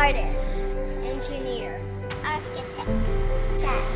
artist, engineer, architect, chef.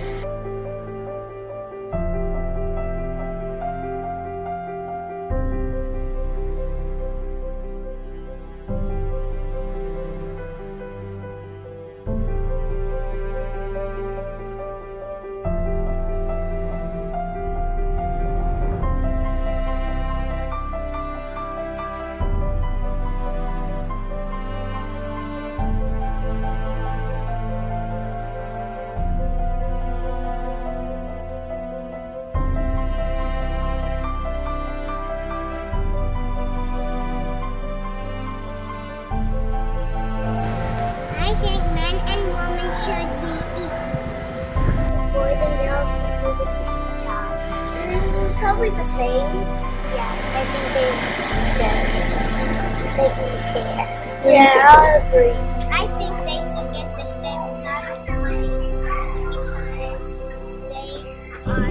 I think men and women should be equal. Boys and girls can do the same job. Probably the same. Yeah, I think they should. They can be fair. Yeah, I'll agree. I think they should get the same amount of money because they are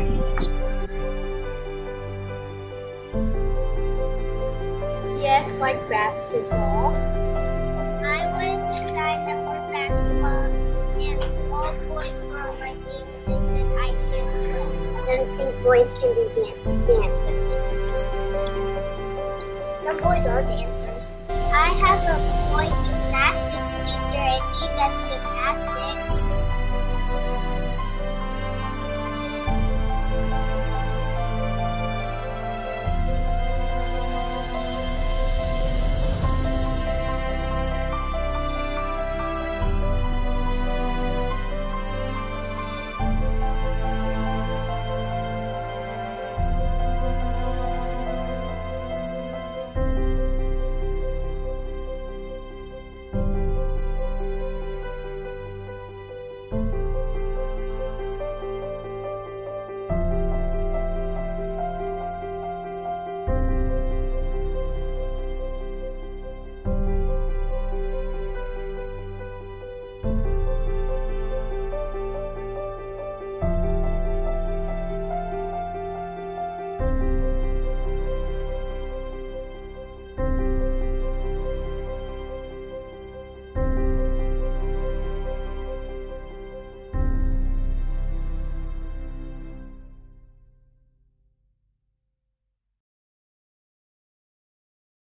equal. Yes, like basketball. I wanted to sign up for basketball, and all boys were on my team, and they said I can't play. I don't think boys can be dancers. Some boys are dancers. I have a boy gymnastics teacher, and he does gymnastics.